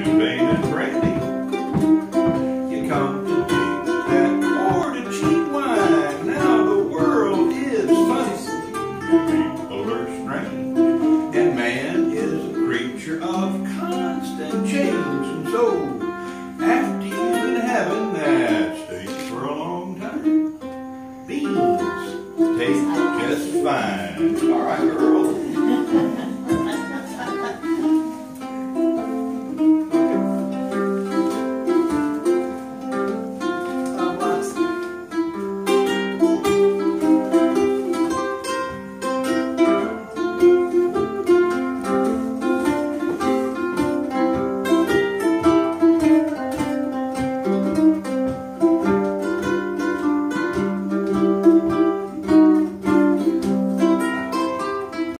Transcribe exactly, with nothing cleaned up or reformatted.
champagne and brandy. You come to take that or to cheap wine. Now the world is fussy, people are strange, and man is a creature of constant change, and so